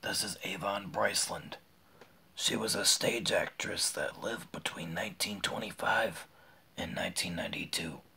This is Yvonne Bryceland. She was a stage actress that lived between 1925 and 1992.